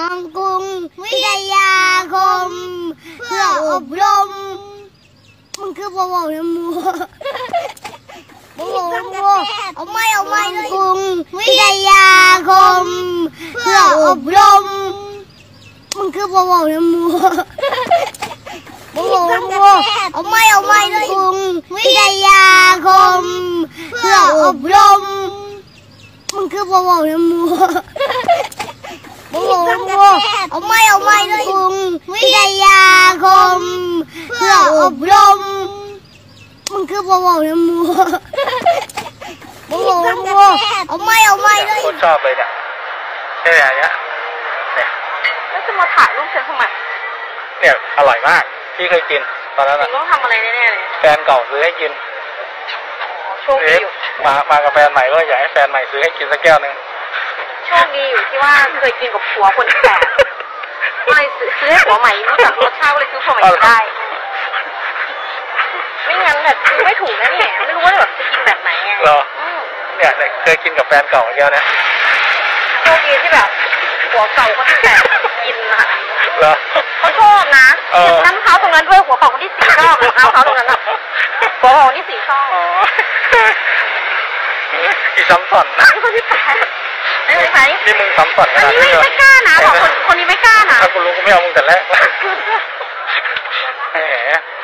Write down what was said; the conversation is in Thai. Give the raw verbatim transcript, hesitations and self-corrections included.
องกรุงวิทยาคมเพื่ออบรมมึงคือบ่บ่นะมัวบ่บ่นะมัวเอาไม่เอาไม่เลยกรุงวิทยาคมเพื่ออบรมมึงคือบ่บ่นะมัวบ่บ่นะมัวเอาไม่เอาไม่เลยกรุงวิทยาคมเพื่ออบรมมึงคือบ่บ่นะมัวบ่บ่นะมัวเอาไม่เอาไม่เลยกรุงวิทยาคมเพื่ออบรมมึงคือบ่บ่นะมัวบ่บ่นะมัวเอาไม่เอาไม่เลยคนชอบเลยเนี่ยใช่ไหมเนี่ยเนี่ยแล้วจะมาถ่ายรูปฉันทำไมเนี่ยอร่อยมากพี่เคยกินตอนนั้นอะต้องทำอะไรแน่ๆเลยแฟนเก่าซื้อให้กินโชคดีอยู่มามากับแฟนใหม่ก็อยากให้แฟนใหม่ซื้อให้กินสักแก้วนึงโชคดีอยู่ที่ว่าเคยกินกับผัวคนแก่ก็เลยซื้อให้ผัวใหม่นอกจากรสชาติก็เลยซื้อผัวใหม่ได้ไม่งั้นแบบซื้อไม่ถูกนะเนี่ยไม่รู้ว่าแบบจะกินแบบไหนไงเหรอเนี่ยเคยกินกับแฟนเก่าเดียวนะโชคดีที่แบบผัวเก่าคนแก่กินนะคะเหรอเขาชอบนะน้ำเท้าตรงนั้นด้วยหัวเก่าคนที่สี่ชอบน้ำเท้าตรงนั้นอ่ะหัวเก่าคนที่สี่ชอบอีซ้ำซ้อนนะนี่คนที่แปดไอ้ไหนนี่มึงซ้ำซ้อนอันนี้ไม่กล้านะบอกคนคนนี้ไม่กล้านะถ้ากูรู้กูไม่เอามึงแต่แรกแหม